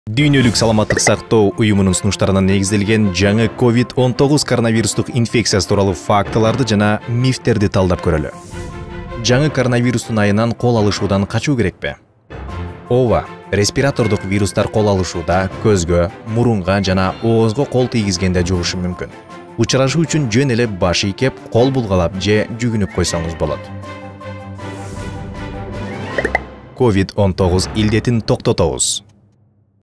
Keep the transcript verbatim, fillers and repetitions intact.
Дүйнөлүк саламаттык сактоо уюмунун сунуштарына негизделген жаңы ковид он тогуз коронавирустук инфекциясы тууралуу фактыларды жана мифтерди талдап көрөлү. Жаңы коронавирустун айынан кол алышуудан качуу керекпи? Ооба, респиратордук вирустар кол алышууда көзгө, мурунга жана оозго кол тийгизгенде жугушу мүмкүн. Учурашуу үчүн жөн эле баш ийкеп, кол булгалап же жүгүнүп койсоңуз болот. ковид он тогуз илдетин токтотобуз.